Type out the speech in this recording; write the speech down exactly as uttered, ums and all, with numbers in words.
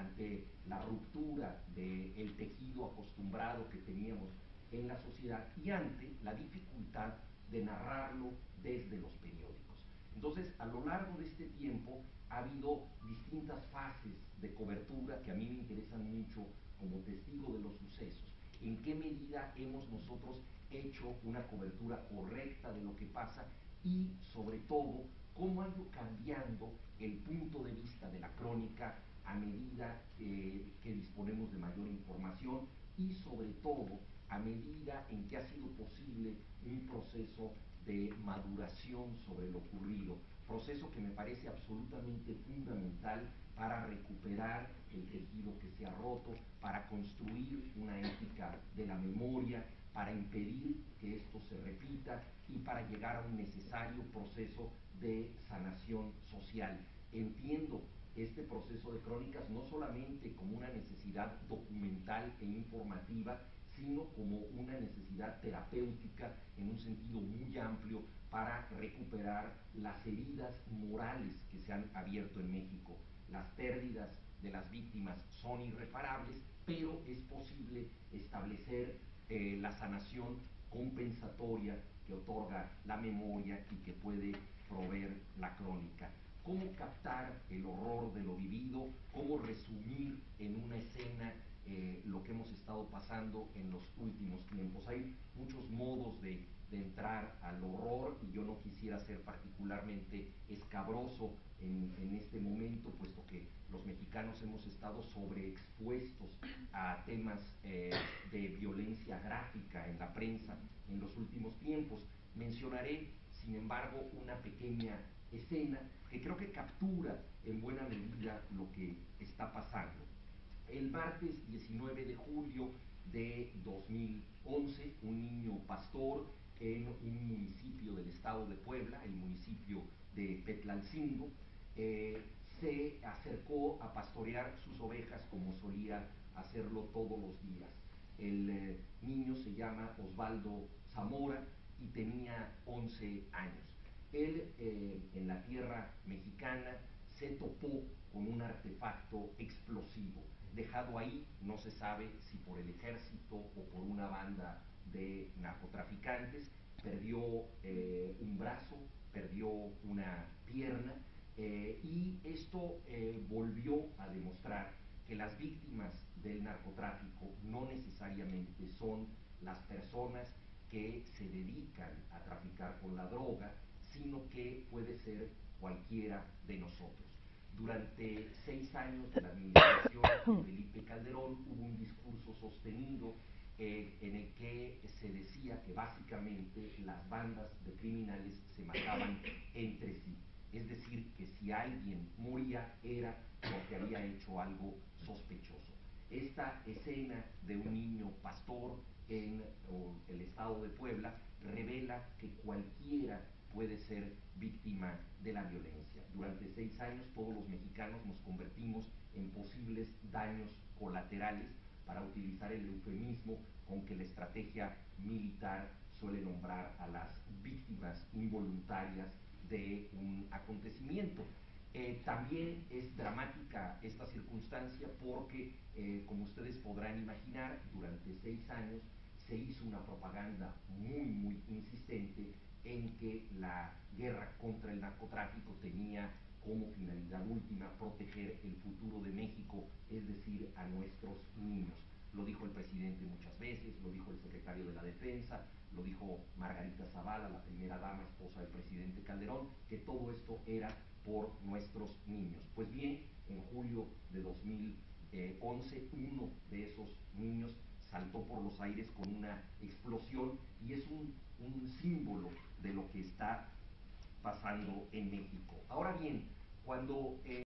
ante la ruptura del tejido acostumbrado que teníamos en la sociedad y ante la dificultad de narrarlo desde los periódicos. Entonces, a lo largo de este tiempo ha habido distintas fases de cobertura que a mí me interesan mucho como testigo de los sucesos. ¿En qué medida hemos nosotros hecho una cobertura correcta de lo que pasa? Y, sobre todo, cómo ha ido cambiando el punto de vista de la crónica a medida eh, que disponemos de mayor información y, sobre todo, a medida en que ha sido posible un proceso de maduración sobre lo ocurrido, proceso que me parece absolutamente fundamental para recuperar el tejido que se ha roto, para construir una ética de la memoria, para impedir que esto se repita y para llegar a un necesario proceso de sanación social. Entiendo este proceso de crónicas no solamente como una necesidad documental e informativa, sino como una necesidad terapéutica en un sentido muy amplio para recuperar las heridas morales que se han abierto en México. Las pérdidas de las víctimas son irreparables, pero es posible establecer eh, la sanación compensatoria que otorga la memoria y que puede proveer la crónica. Cómo captar el horror de lo vivido, cómo resumir en una escena eh, lo que hemos estado pasando en los últimos tiempos. Hay muchos modos de, de entrar al horror y yo no quisiera ser particularmente escabroso en, en este momento, puesto que los mexicanos hemos estado sobreexpuestos a temas eh, de violencia gráfica en la prensa en los últimos tiempos. Mencionaré, sin embargo, una pequeña escena que creo que captura en buena medida lo que está pasando. El martes diecinueve de julio de dos mil once, un niño pastor en un municipio del estado de Puebla, el municipio de Petlalcingo, eh, se acercó a pastorear sus ovejas como solía hacerlo todos los días. El eh, niño se llama Osvaldo Zamora y tenía once años. Él, eh, en la tierra mexicana, se topó con un artefacto explosivo, dejado ahí, no se sabe si por el ejército o por una banda de narcotraficantes. Perdió eh, un brazo, perdió una pierna, eh, y esto eh, volvió a demostrar que las víctimas del narcotráfico no necesariamente son las personas que se dedican a traficar con la droga, sino que puede ser cualquiera de nosotros. Durante seis años de la administración de Felipe Calderón hubo un discurso sostenido eh, en el que se decía que básicamente las bandas de criminales se mataban entre sí. Es decir, que si alguien moría era porque había hecho algo sospechoso. Esta escena de un niño pastor en oh, el estado de Puebla revela que cualquiera puede ser víctima de la violencia. Durante seis años todos los mexicanos nos convertimos en posibles daños colaterales, para utilizar el eufemismo con que la estrategia militar suele nombrar a las víctimas involuntarias de un acontecimiento. Eh, también es dramática esta circunstancia porque, eh, como ustedes podrán imaginar, durante seis años se hizo una propaganda muy, muy insistente en que la guerra contra el narcotráfico tenía como finalidad última proteger el futuro de México, es decir, a nuestros niños. Lo dijo el presidente muchas veces, lo dijo el secretario de la Defensa, lo dijo Margarita Zavala, la primera dama, esposa del presidente Calderón, que todo esto era por nuestros niños. Pues bien, en julio de dos mil once, uno de esos niños saltó por los aires con una explosión y es un, un símbolo de lo que está pasando en México. Ahora bien, cuando eh,